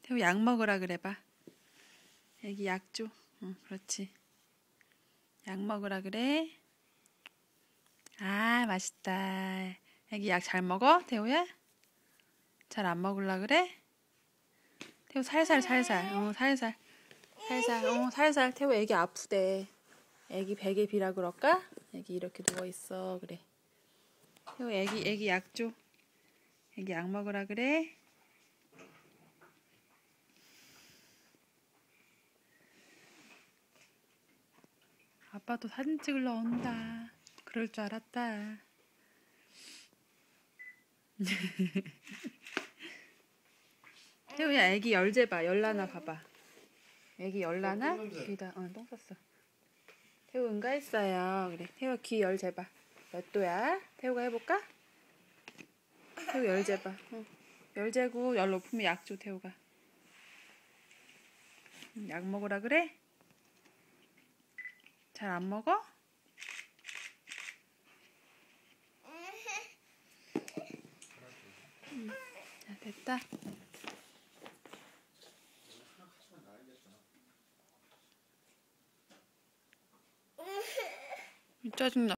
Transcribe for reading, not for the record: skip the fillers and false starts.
태우 약 먹으라 그래봐. 애기 약 줘. 응, 그렇지. 약 먹으라 그래. 아, 맛있다. 애기 약 잘 먹어, 태우야? 잘 안 먹으려 그래? 태우 살살. 살살. 살살. 태우 애기 아프대. 애기 베개 비라 그럴까? 애기 이렇게 누워있어. 그래. 태우 애기 약 줘. 애기 약 먹으라 그래. 아빠도 사진 찍으러 온다. 그럴 줄 알았다. 태우야 애기 열재봐. 열라나 봐봐. 애기 열라나? 귀다. 똥 쌌어. 태우 응가했어요. 그래. 태우 귀 열재봐. 몇 도야? 태우가 해볼까? 태우 열재봐. 열재고 열 높으면 약 줘. 태우가. 약 먹으라 그래? 잘 안 먹어? 자, 됐다. 짜증나.